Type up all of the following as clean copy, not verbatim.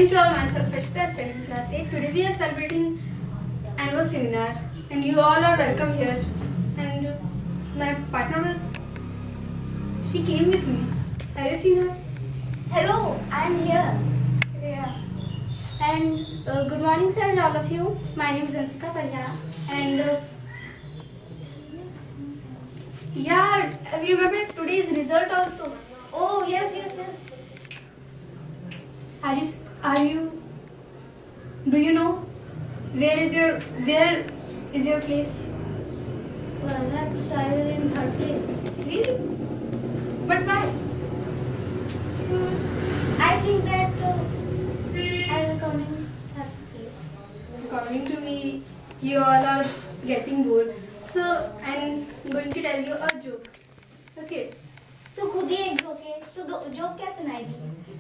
morning to all, myself Harshita, studying class 8. Today we are celebrating annual seminar and you all are welcome here. And my partner was, she came with me. Have you seen her? Hello, I am here. Yeah. And good morning sir and all of you. My name is Anshita. And yeah, we remember today's result also. Oh, yes. Do you know where is your place? Perhaps I was in third place. Really? But why? I think that I will come in third place. According to me, you all are getting bored. So I'm going to tell you a joke. Okay. तू खुद ही एक joke है, तो joke क्या सुनाएगी?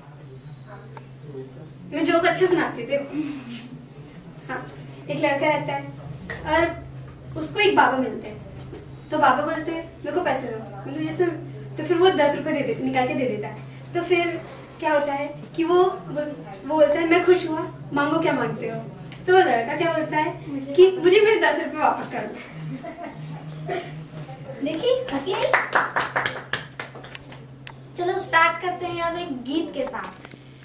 मैं joke अच्छे सुनाती हूँ, देखो। हाँ, एक लड़का रहता है और उसको एक बाबा मिलते हैं। तो बाबा बोलते हैं मेरे को पैसे दो, मतलब जैसे तो फिर वो 10 रुपए निकाल के दे देता है। तो फिर क्या होता है कि वो बोलता है मैं खुश हुआ, मांगो क्या मांगते हो। तो वो लड़का क्या बोलता है कि मुझे मेरे 10 रुपए वापस कर दो। देखी हंसी आई। चलो स्टार्ट करते हैं अब एक गीत के साथ।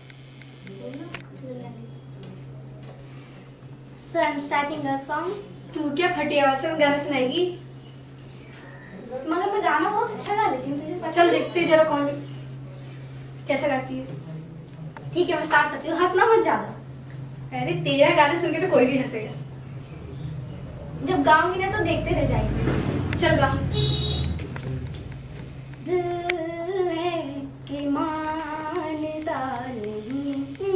So I'm starting a song. तू क्या फटी आवाज से गाना सुनाएगी? मगर मैं गाना बहुत अच्छा गा लेती हूँ। चल देखते जरा कौन कैसा गाती है। ठीक है, मैं स्टार्ट करती हूँ। हंसना मत ज्यादा। अरे तेरा गाना सुन के तो कोई भी हंसेगा। जब गाऊंगी ना तो देखते रह जाएंगे। चल गा। दिल है कि मानता नहीं,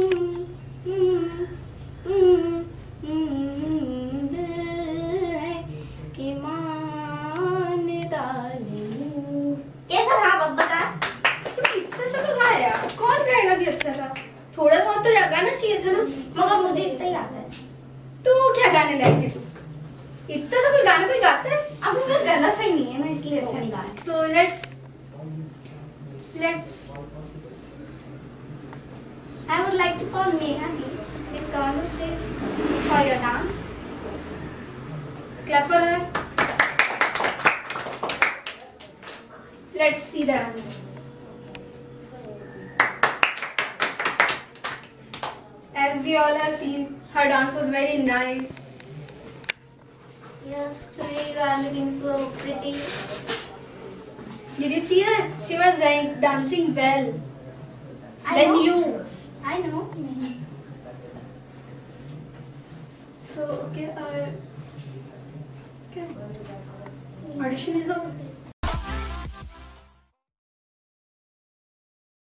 दिल है कि मानता नहीं। कैसा था अब बता? इतना सब गाया, कौन गाएगा भी अच्छा था। थोड़ा बहुत तो गाना चाहिए था ना। मगर मुझे इतना ही आता है। तो क्या गाने लायक है तू? इतना सा कोई गाना कोई गाता है? अब मेरा गला सही नहीं है ना, इसलिए अच्छा नहीं गा रहा। So let's I would like to call Neha. Please come on the stage for your dance. clap for her. Let's see the dance. As we all have seen, her dance was very nice. Yes, today you are looking so pretty. Did you see her? She was dancing well. I know. You. I know. So okay, audition is over.